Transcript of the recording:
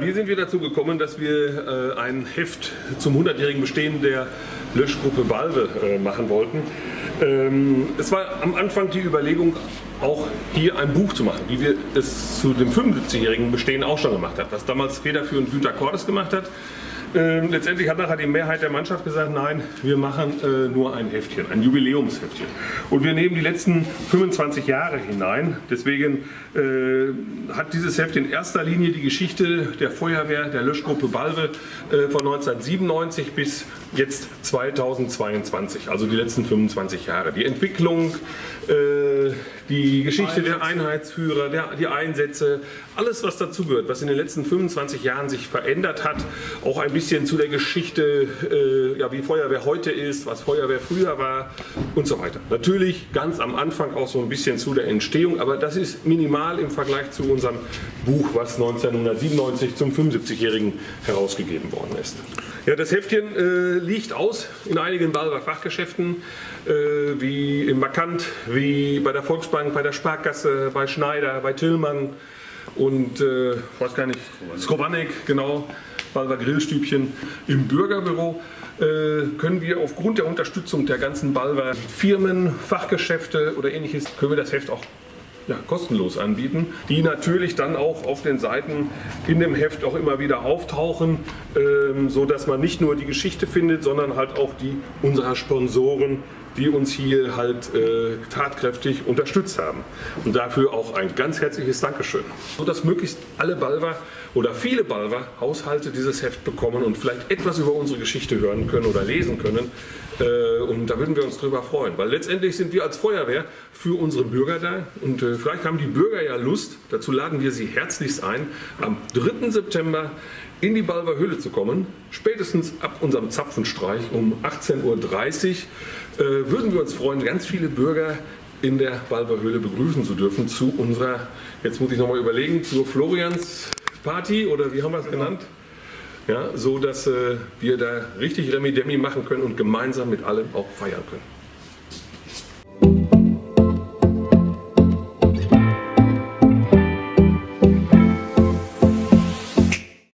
wie sind wir dazu gekommen, dass wir ein Heft zum 100-jährigen Bestehen der Löschgruppe Balve machen wollten? Es war am Anfang die Überlegung, auch hier ein Buch zu machen, wie wir es zu dem 75-jährigen Bestehen auch schon gemacht haben, was damals federführend Günter Cordes gemacht hat. Letztendlich hat nachher die Mehrheit der Mannschaft gesagt, nein, wir machen nur ein Heftchen, ein Jubiläumsheftchen. Und wir nehmen die letzten 25 Jahre hinein. Deswegen hat dieses Heft in erster Linie die Geschichte der Feuerwehr, der Löschgruppe Balve von 1997 bis jetzt 2022, also die letzten 25 Jahre. Die Entwicklung, die Geschichte der Einheitsführer, die Einsätze, alles was dazugehört, was in den letzten 25 Jahren sich verändert hat, auch ein bisschen zu der Geschichte, ja, wie Feuerwehr heute ist, was Feuerwehr früher war und so weiter. Natürlich ganz am Anfang auch so ein bisschen zu der Entstehung, aber das ist minimal im Vergleich zu unserem Buch, was 1997 zum 75-jährigen herausgegeben worden ist. Ja, das Heftchen liegt aus in einigen Balver Fachgeschäften, wie im Markant, wie bei der Volksbank, bei der Sparkasse, bei Schneider, bei Tillmann und weiß gar nicht, Skrobanek, genau, Balver Grillstübchen. Im Bürgerbüro können wir aufgrund der Unterstützung der ganzen Balver Firmen, Fachgeschäfte oder ähnliches, können wir das Heft auch kostenlos anbieten, die natürlich dann auch auf den Seiten in dem Heft auch immer wieder auftauchen, so dass man nicht nur die Geschichte findet, sondern halt auch die unserer Sponsoren, die uns hier halt tatkräftig unterstützt haben. Und dafür auch ein ganz herzliches Dankeschön. So dass möglichst alle Balver oder viele Balver Haushalte dieses Heft bekommen und vielleicht etwas über unsere Geschichte hören können oder lesen können. Und da würden wir uns drüber freuen, weil letztendlich sind wir als Feuerwehr für unsere Bürger da und vielleicht haben die Bürger ja Lust, dazu laden wir sie herzlichst ein, am 3. September in die Balver Höhle zu kommen, spätestens ab unserem Zapfenstreich um 18:30 Uhr würden wir uns freuen, ganz viele Bürger in der Balver Höhle begrüßen zu dürfen zu unserer, jetzt muss ich nochmal überlegen, zur Florians Party oder wie haben wir es genannt? Ja, so dass wir da richtig Remi-Demi machen können und gemeinsam mit allen auch feiern können.